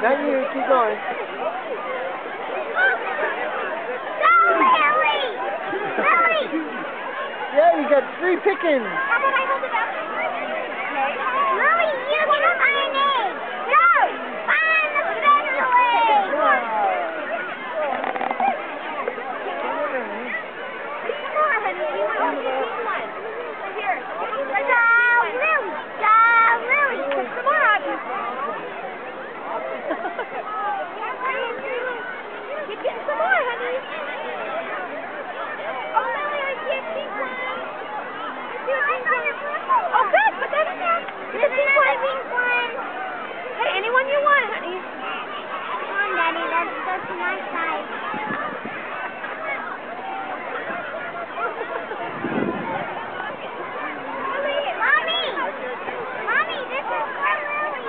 Not you, keep going. Go, Lily! Lily! Yeah, you got 3 pickings. How about I hold it up? Okay. Lily, you can find it! Go! Find the specialist! Come on, honey. You want to pick one? Here. Lily! Put some more on. Keep getting some more, honey. Oh, Lily, I can't keep one. Oh, good. Put that in there. Here's the pink one. Hey, anyone you want, honey. Come on, Daddy. Let's go to my side. Mommy, this is for Lily.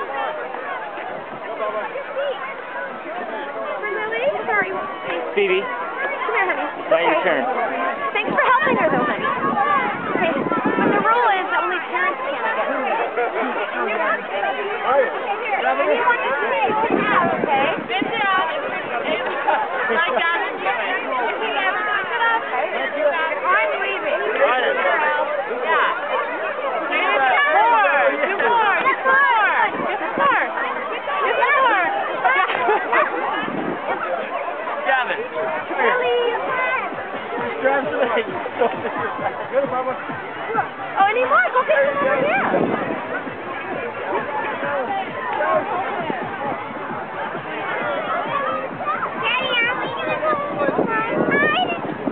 For Lily? Sorry. Phoebe, Come here, honey. now your turn. Thanks for helping her, though, honey. Okay, but the rule is that only parents can get her. Anyone you say, sit down, okay? Sit down. I got it. I'm leaving. Yeah. Gavin, come here. Grab the leg. Go, Mama. Oh, any more? Go get some more, yeah. Daddy, are we going to go outside?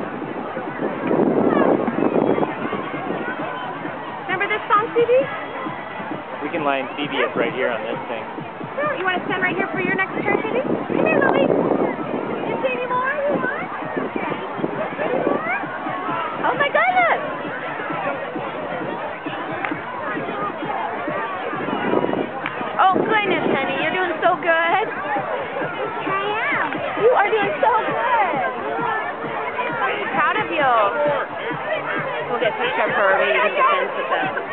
Remember this song, Phoebe? We can line Phoebe up right here on this thing. Sure. You want to stand right here for your next turn, Phoebe? Come here, Lily. You see any more? You want? Oh, my goodness. Oh, goodness, honey. You're doing so good. I am. You are doing so good. I'm proud of you. We'll get a picture of her. Maybe you can defend with us.